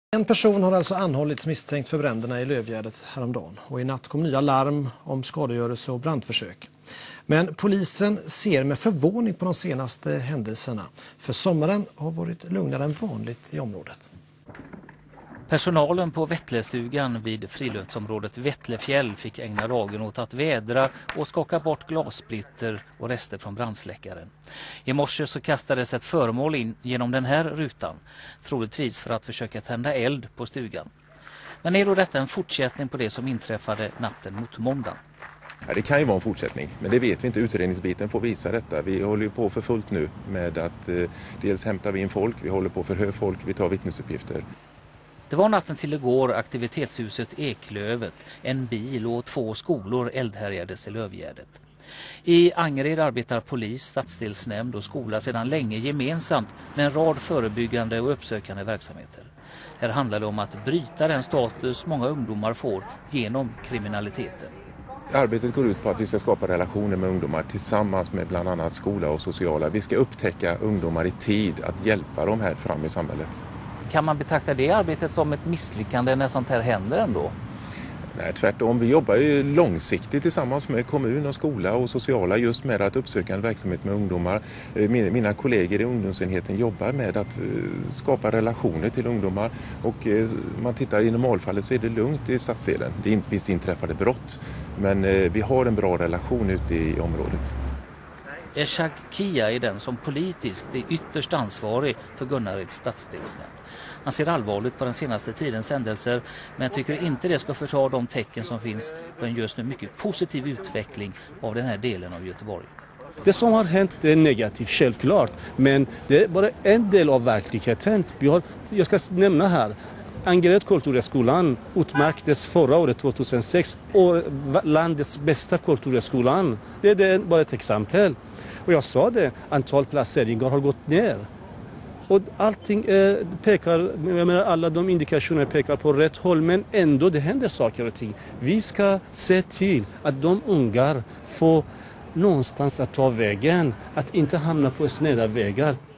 En person har alltså anhållits misstänkt för bränderna i Lövgärdet häromdagen och i natt kom nya larm om skadegörelse och brandförsök. Men polisen ser med förvåning på de senaste händelserna, för sommaren har varit lugnare än vanligt i området. Personalen på Vettlestugan vid friluftsområdet Vettlefjäll fick ägna dagen åt att vädra och skaka bort glassplitter och rester från brandsläckaren. I morse så kastades ett föremål in genom den här rutan, troligtvis för att försöka tända eld på stugan. Men är då detta en fortsättning på det som inträffade natten mot måndagen? Ja, det kan ju vara en fortsättning, men det vet vi inte. Utredningsbiten får visa detta. Vi håller ju på för fullt nu med att dels hämtar vi in folk, vi håller på att förhöra folk, vi tar vittnesuppgifter. Det var natten till igår aktivitetshuset Eklövet, en bil och 2 skolor eldhärjades i Lövgärdet. I Angered arbetar polis, stadsdelsnämnd och skola sedan länge gemensamt med en rad förebyggande och uppsökande verksamheter. Här handlar det om att bryta den status många ungdomar får genom kriminaliteten. Arbetet går ut på att vi ska skapa relationer med ungdomar tillsammans med bland annat skola och sociala. Vi ska upptäcka ungdomar i tid, att hjälpa dem här fram i samhället. Kan man betrakta det arbetet som ett misslyckande när sånt här händer ändå? Nej, tvärtom. Vi jobbar ju långsiktigt tillsammans med kommun och skola och sociala just med att uppsöka en verksamhet med ungdomar. Mina kollegor i ungdomsenheten jobbar med att skapa relationer till ungdomar, och man tittar i normalfallet så är det lugnt i stadsdelen. Det är inte visst inträffade brott, men vi har en bra relation ute i området. Eshak Kia är den som politiskt är ytterst ansvarig för Gunnareds stadsdelsnämnd. Han ser allvarligt på den senaste tidens händelser, men tycker inte det ska förta de tecken som finns på en just nu mycket positiv utveckling av den här delen av Göteborg. Det som har hänt är negativt, självklart, men det är bara en del av verkligheten. Jag ska nämna här, Angered kulturskolan utmärktes förra året 2006 och landets bästa kulturskolan. Det är bara ett exempel. Och jag sa det, antal placeringar har gått ner. Och allting pekar, jag menar, alla de indikationer pekar på rätt håll, men ändå det händer saker och ting. Vi ska se till att de ungar får någonstans att ta vägen, att inte hamna på sneda vägar.